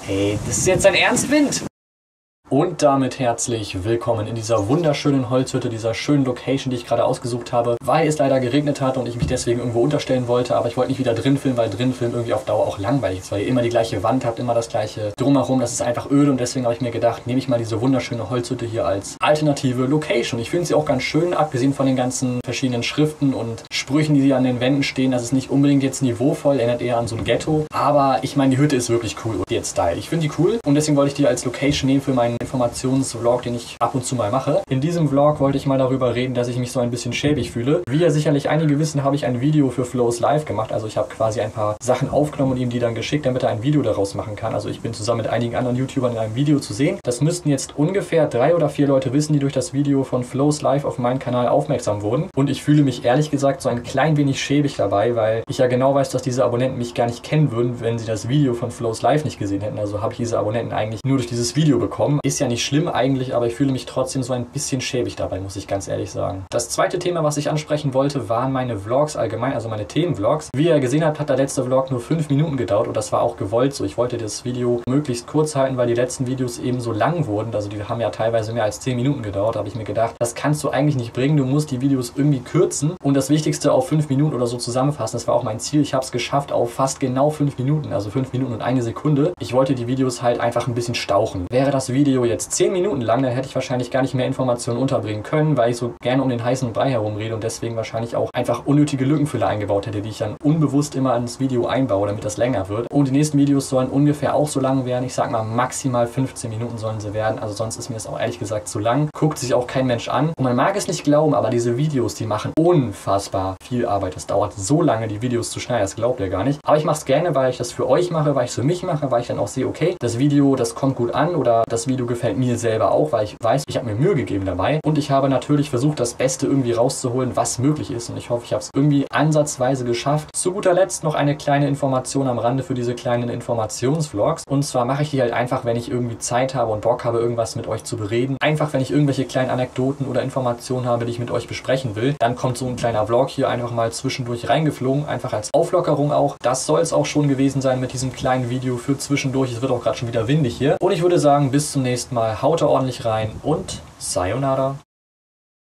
Hey, das ist jetzt dein Ernst, Wind? Und damit herzlich willkommen in dieser wunderschönen Holzhütte, dieser schönen Location, die ich gerade ausgesucht habe, weil es leider geregnet hat und ich mich deswegen irgendwo unterstellen wollte, aber ich wollte nicht wieder drin filmen, weil drin filmen irgendwie auf Dauer auch langweilig ist, weil ihr immer die gleiche Wand habt, immer das gleiche drumherum, das ist einfach öde und deswegen habe ich mir gedacht, nehme ich mal diese wunderschöne Holzhütte hier als alternative Location. Ich finde sie auch ganz schön, abgesehen von den ganzen verschiedenen Schriften und Sprüchen, die hier an den Wänden stehen. Das ist nicht unbedingt jetzt niveauvoll, erinnert eher an so ein Ghetto, aber ich meine, die Hütte ist wirklich cool und jetzt Style. Ich finde die cool und deswegen wollte ich die als Location nehmen für meinen Informationsvlog, den ich ab und zu mal mache. In diesem Vlog wollte ich mal darüber reden, dass ich mich so ein bisschen schäbig fühle. Wie ja sicherlich einige wissen, habe ich ein Video für Flo's Live gemacht. Also ich habe quasi ein paar Sachen aufgenommen und ihm die dann geschickt, damit er ein Video daraus machen kann. Also ich bin zusammen mit einigen anderen YouTubern in einem Video zu sehen. Das müssten jetzt ungefähr 3 oder 4 Leute wissen, die durch das Video von Flo's Live auf meinen Kanal aufmerksam wurden. Und ich fühle mich ehrlich gesagt so ein klein wenig schäbig dabei, weil ich ja genau weiß, dass diese Abonnenten mich gar nicht kennen würden, wenn sie das Video von Flo's Live nicht gesehen hätten. Also habe ich diese Abonnenten eigentlich nur durch dieses Video bekommen. Ist ja nicht schlimm eigentlich, aber ich fühle mich trotzdem so ein bisschen schäbig dabei, muss ich ganz ehrlich sagen. Das zweite Thema, was ich ansprechen wollte, waren meine Vlogs allgemein, also meine Themenvlogs. Wie ihr gesehen habt, hat der letzte Vlog nur 5 Minuten gedauert und das war auch gewollt so. Ich wollte das Video möglichst kurz halten, weil die letzten Videos eben so lang wurden. Also die haben ja teilweise mehr als 10 Minuten gedauert. Da habe ich mir gedacht, das kannst du eigentlich nicht bringen. Du musst die Videos irgendwie kürzen und das Wichtigste auf 5 Minuten oder so zusammenfassen. Das war auch mein Ziel. Ich habe es geschafft auf fast genau 5 Minuten, also 5 Minuten und 1 Sekunde. Ich wollte die Videos halt einfach ein bisschen stauchen. Wäre das Video jetzt 10 Minuten lang, dann hätte ich wahrscheinlich gar nicht mehr Informationen unterbringen können, weil ich so gerne um den heißen Brei herumrede und deswegen wahrscheinlich auch einfach unnötige Lückenfüller eingebaut hätte, die ich dann unbewusst immer ins Video einbaue, damit das länger wird. Und die nächsten Videos sollen ungefähr auch so lang werden. Ich sag mal, maximal 15 Minuten sollen sie werden. Also sonst ist mir das auch ehrlich gesagt zu lang. Guckt sich auch kein Mensch an. Und man mag es nicht glauben, aber diese Videos, die machen unfassbar viel Arbeit. Das dauert so lange, die Videos zu schneiden, das glaubt ihr gar nicht. Aber ich mache es gerne, weil ich das für euch mache, weil ich es für mich mache, weil ich dann auch sehe, okay, das Video, das kommt gut an oder das Video gefällt mir selber auch, weil ich weiß, ich habe mir Mühe gegeben dabei und ich habe natürlich versucht, das Beste irgendwie rauszuholen, was möglich ist und ich hoffe, ich habe es irgendwie ansatzweise geschafft. Zu guter Letzt noch eine kleine Information am Rande für diese kleinen Informationsvlogs und zwar mache ich die halt einfach, wenn ich irgendwie Zeit habe und Bock habe, irgendwas mit euch zu bereden. Einfach, wenn ich irgendwelche kleinen Anekdoten oder Informationen habe, die ich mit euch besprechen will, dann kommt so ein kleiner Vlog hier einfach mal zwischendurch reingeflogen, einfach als Auflockerung auch. Das soll es auch schon gewesen sein mit diesem kleinen Video für zwischendurch. Es wird auch gerade schon wieder windig hier und ich würde sagen, bis zum nächsten Mal. Haut ordentlich rein und Sayonara.